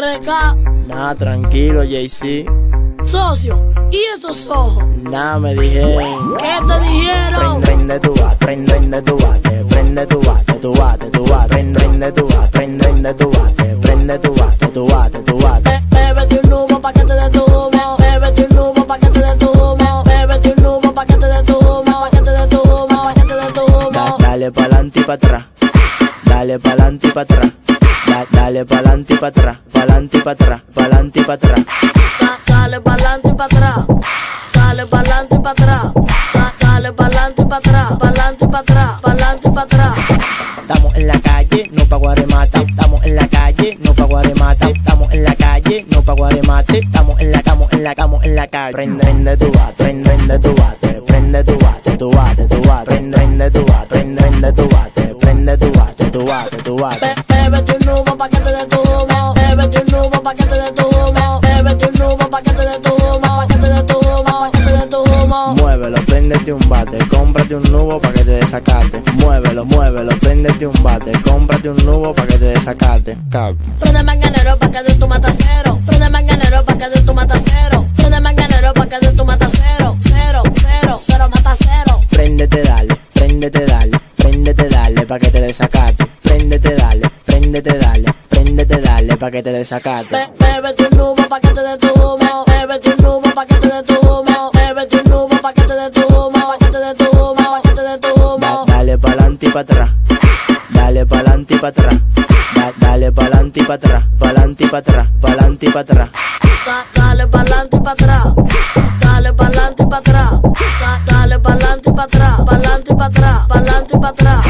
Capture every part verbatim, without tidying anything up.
B K. Nah, tranquilo, Jay-Z. Socio, ¿y esos ojos? Nah, me dijeron. ¿Qué te dijeron? Prende tu bate, prende tu bate, prende tu bate, tu bate, tu bate, prende tu bate, prende tu bate, prende tu bate, tu bate, tu bate. Bébete un humo pa' que te dé tu humo. Bébete un humo pa' que te dé tu humo. Bébete un humo pa' que te dé tu humo. Pa' que te dé tu humo, pa' que te dé tu humo. Dale pa'lante y pa' atrás. Dale pa'lante y pa' atrás. Dale pa'lante y pa' atrás. Pa'lante y pa' atrás. Pa'lante y pa' atrás. Dale pa'lante y pa' atrás. Dale pa'lante y pa' atrás. Dale pa'lante y pa' atrás. Pa'lante y pa' atrás. Pa'lante y pa' atrás. Estamos en la calle, no pa' guaremate. Estamos en la calle, no pa' guaremate. Estamos en la calle, no pa' guaremate. Estamos en la, estamos en la, estamos en la calle. Prende, prende tu bate, prende tu bate, prende tu bate, tu bate, tu bate, prende tu bate, prende tu bate, prende tu bate, tu bate, tu bate. Bébete un humo pa' que te dé tu humo. Bébete un humo pa' que te dé tu humo. Bébete un humo pa' que te dé tu humo. Pa' que te dé tu humo, pa' que te dé tu humo. Muévelo, préndete un bate, cómprate un nubo pa' que te desacate. Muévelo, muévelo, préndete un bate, cómprate un nubo pa' que te desacate. Prende manganero pa' que de tu mata cero. Prende manganero pa' que de tu mata cero. Prende manganero pa' que de tu mata cero. Cero, cero, cero mata cero. Préndete, dale, préndete, dale, préndete, dale pa' que te desacate. Préndete, dale, préndete, dale, préndete, dale pa' que te desacate. Bébete un humo pa' que te dé tu humo. Bébete un humo pa' que te dé tu humo. Bébete un humo pa' que te dé tu humo. Pa' que te dé tu humo, pa' que te dé tu humo. Dale pa'lante y pa' atrás. Dale pa'lante y pa' atrás. Dale pa'lante y pa' atrás. Pa'lante y pa' atrás. Pa'lante y pa' atrás. Dale pa'lante y pa' atrás. Dale pa'lante y pa' atrás. Dale pa'lante y pa' atrás. Pa'lante y pa' atrás. Pa'lante y pa' atrás.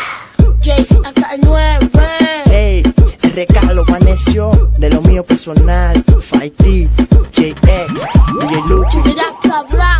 Jay-Z hasta el nueve. Ey, R K lo maneció de lo mío personal. Fight T, J X, D J Luchi. Mira, cabrón.